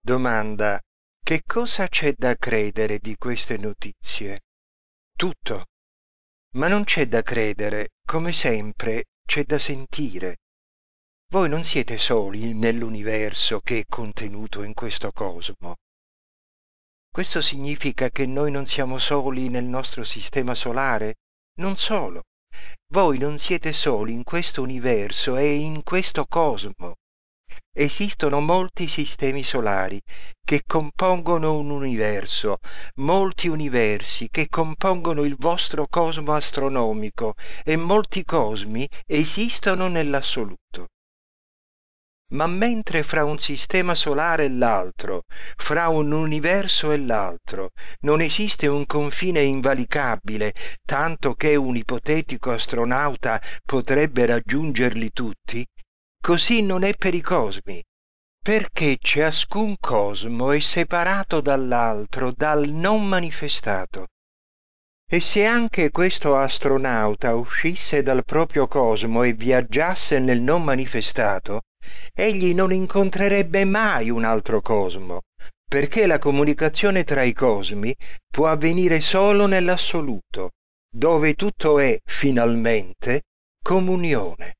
Domanda: che cosa c'è da credere di queste notizie? Tutto. Ma non c'è da credere, come sempre, c'è da sentire. Voi non siete soli nell'universo che è contenuto in questo cosmo. Questo significa che noi non siamo soli nel nostro sistema solare? Non solo. Voi non siete soli in questo universo e in questo cosmo. Esistono molti sistemi solari che compongono un universo, molti universi che compongono il vostro cosmo astronomico e molti cosmi esistono nell'assoluto. Ma mentre fra un sistema solare e l'altro, fra un universo e l'altro, non esiste un confine invalicabile, tanto che un ipotetico astronauta potrebbe raggiungerli tutti, così non è per i cosmi, perché ciascun cosmo è separato dall'altro, dal non manifestato. E se anche questo astronauta uscisse dal proprio cosmo e viaggiasse nel non manifestato, egli non incontrerebbe mai un altro cosmo, perché la comunicazione tra i cosmi può avvenire solo nell'assoluto, dove tutto è, finalmente, comunione.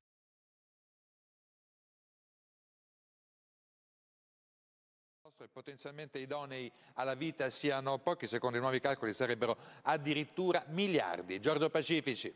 E potenzialmente idonei alla vita siano pochi, secondo i nuovi calcoli sarebbero addirittura miliardi. Giorgio Pacifici.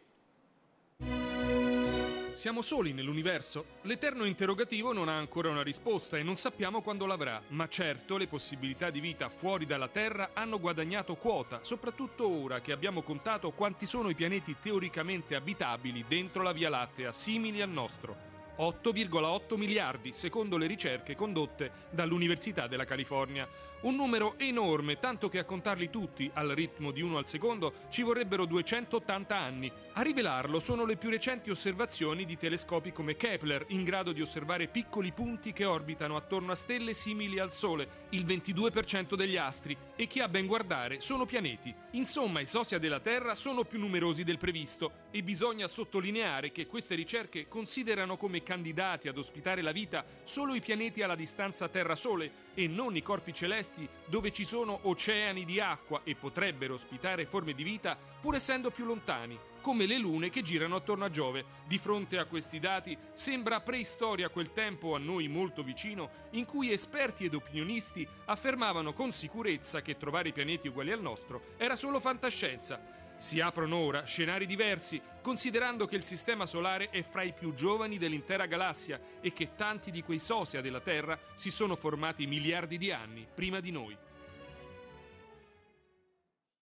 Siamo soli nell'universo? L'eterno interrogativo non ha ancora una risposta e non sappiamo quando l'avrà, ma certo le possibilità di vita fuori dalla Terra hanno guadagnato quota, soprattutto ora che abbiamo contato quanti sono i pianeti teoricamente abitabili dentro la Via Lattea, simili al nostro. 8,8 miliardi, secondo le ricerche condotte dall'Università della California. Un numero enorme, tanto che a contarli tutti, al ritmo di uno al secondo, ci vorrebbero 280 anni. A rivelarlo sono le più recenti osservazioni di telescopi come Kepler, in grado di osservare piccoli punti che orbitano attorno a stelle simili al Sole, il 22% degli astri, e che a ben guardare sono pianeti. Insomma, i sosia della Terra sono più numerosi del previsto e bisogna sottolineare che queste ricerche considerano come candidati ad ospitare la vita solo i pianeti alla distanza Terra-Sole e non i corpi celesti dove ci sono oceani di acqua e potrebbero ospitare forme di vita pur essendo più lontani, come le lune che girano attorno a Giove. Di fronte a questi dati sembra preistoria quel tempo a noi molto vicino in cui esperti ed opinionisti affermavano con sicurezza che trovare pianeti uguali al nostro era solo fantascienza. Si aprono ora scenari diversi, considerando che il Sistema Solare è fra i più giovani dell'intera galassia e che tanti di quei sosia della Terra si sono formati miliardi di anni prima di noi.